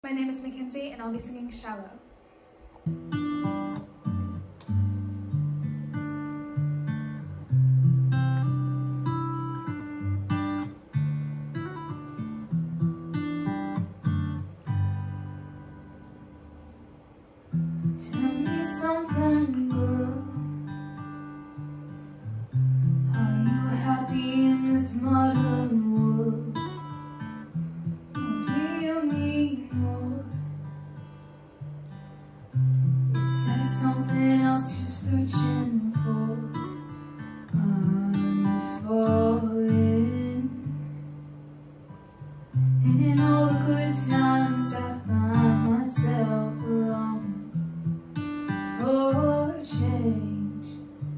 My name is Mackenzie and I'll be singing Shallow. Tell me something, girl. Are you happy in this modern world? Or do you need more? Is there something else you're searching for? I'm falling. And in all the good times I find myself alone for change,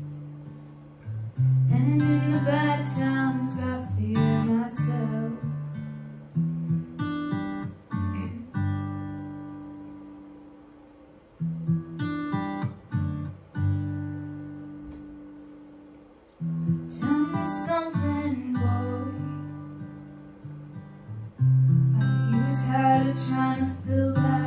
and in the bad times I fear myself. Tell me something, boy. Are you tired of trying to fill that